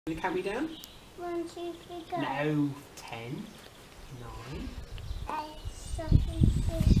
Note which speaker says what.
Speaker 1: Will you count me down?
Speaker 2: 1, 2, 3, go.
Speaker 1: No. 10, 9,
Speaker 2: 8, 7, 6,